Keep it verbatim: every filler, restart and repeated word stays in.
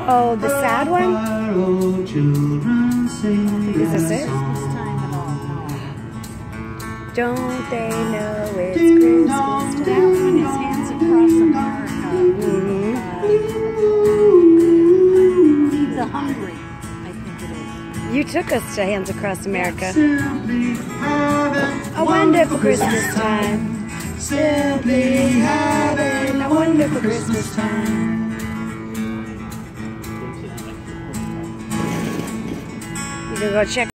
Oh, the sad one? Is this it? Don't they know it's Christmas time? That one is Hands Across America. Mm-hmm. uh, Feed the Hungry, I think it is. You took us to Hands Across America. A wonderful Christmas time. Simply having a wonderful Christmas time. You can go check